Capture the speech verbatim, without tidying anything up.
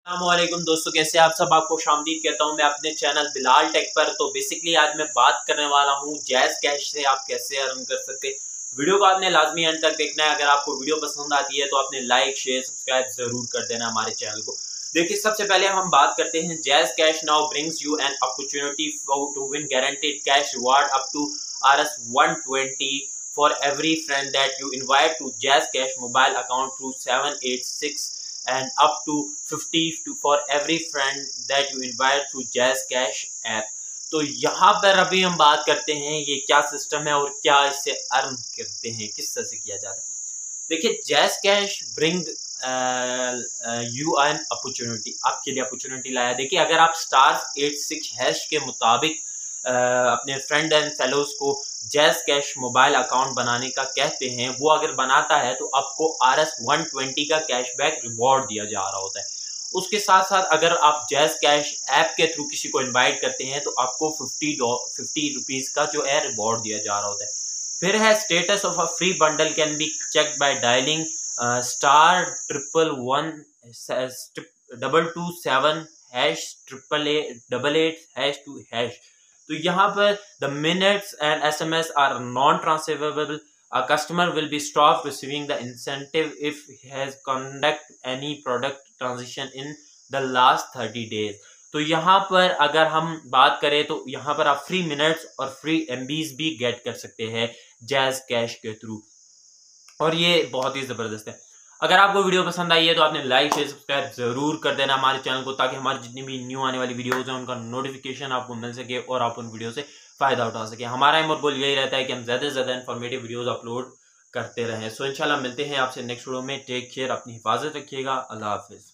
अस्सलामुअलैकुम दोस्तों, कैसे आप सब। आपको शामदीद कहता हूं मैं अपने चैनल बिलाल टेक पर। तो बेसिकली आज मैं बात करने वाला हूं जैज़ कैश से आप कैसे अर्न कर सकते हैं। वीडियो को आपने लाजमी एंड तक देखना है। अगर आपको वीडियो पसंद आती है तो आपने लाइक शेयर सब्सक्राइब जरूर कर देना हमारे चैनल को। देखिए, सबसे पहले हम बात करते हैं Jazz Cash now brings you an opportunity to win guaranteed cash reward up to R S one twenty for every friend that you invite to Jazz Cash mobile account through seven eight six and up to fifty to for every friend that you invite through Jazz Cash app। तो यहाँ पर अभी हम बात करते हैं ये क्या सिस्टम है और क्या इससे अर्न करते हैं, किस तरह से किया जाता है। देखिए, Jazz Cash bring you an opportunity, आपके लिए अपॉर्चुनिटी लाया। देखिए, अगर आप स्टार एट सिक्स हैश के मुताबिक uh, अपने फ्रेंड एंड फेलोज को जैज़ कैश मोबाइल अकाउंट बनाने का कहते हैं, वो अगर बनाता है तो आपको आर एस वन ट्वेंटी का कैशबैक रिवॉर्ड दिया जा रहा होता है। उसके साथ साथ अगर आप जैज़ कैश ऐप के थ्रू किसी को इनवाइट करते हैं तो आपको फिफ्टी फिफ्टी रुपीज़ का जो है रिवॉर्ड दिया जा रहा होता है। फिर है status of a free bundle can be check by dialing star triple one double two seven hash triple eight double eight hash two hash. तो यहाँ पर the minutes and S M S are non transferable. A customer will be stopped receiving the incentive if he has conduct any product transition in the last thirty days। तो यहाँ पर अगर हम बात करें तो यहाँ पर आप फ्री मिनट्स और फ्री एमबीज भी गेट कर सकते हैं जैज़ कैश के थ्रू, और ये बहुत ही ज़बरदस्त है। अगर आपको वीडियो पसंद आई है तो आपने लाइक शेयर सब्सक्राइब जरूर कर देना हमारे चैनल को, ताकि हमारी जितनी भी न्यू आने वाली वीडियोस हैं उनका नोटिफिकेशन आपको मिल सके और आप उन वीडियो से फ़ायदा उठा सके। हमारा एम और गोल यही रहता है कि हम ज़्यादा से ज़्यादा इन्फॉर्मेटिव वीडियोस अपलोड करते रहें। सो इंशाल्लाह मिलते हैं आपसे नेक्स्ट वीडियो में। टेक केयर, अपनी हिफाजत रखिएगा। अल्लाह हाफिज़।